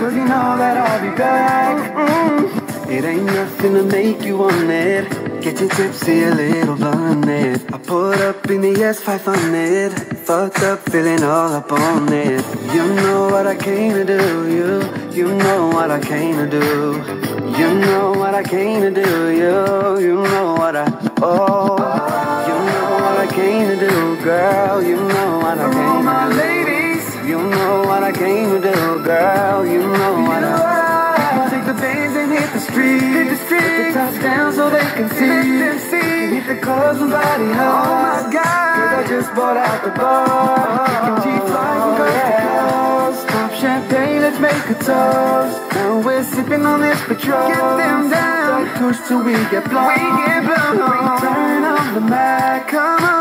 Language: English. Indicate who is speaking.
Speaker 1: 'cause you know that I'll be back. It ain't nothing to make you want it. Get you tipsy, a little blunted. I put up in the S500. Fucked up, feeling all up on it. You know what I came to do, you know what I came to do. You know what I came to do, you know what I, oh. You know what I came to do, girl, you know what I came to do. My ladies, you know what I came to do, girl, you know what I. Take the Benz and hit the street, Put the tops down so they can see. Hit the clubs and body hard. Oh my God, 'cause I just bought out the bar. G-Fly from coast to coast. Pop champagne, let's make a toast. Now we're sipping on this Patron. Get them down, push till we get blown. We turn on the Mac, come on.